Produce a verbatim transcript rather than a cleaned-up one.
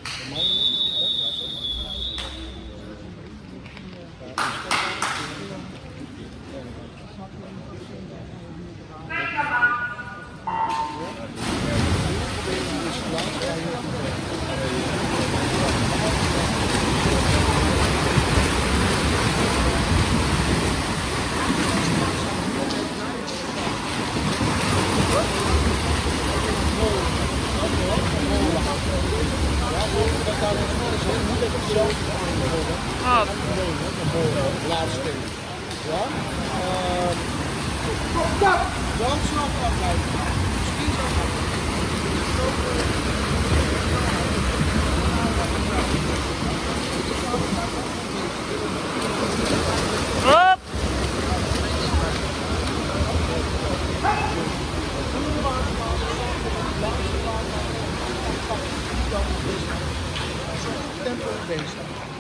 Ah. Laatste. Ja? Uh, dan snap ik afblijven. Misschien zou ik Hop! tempo bezig.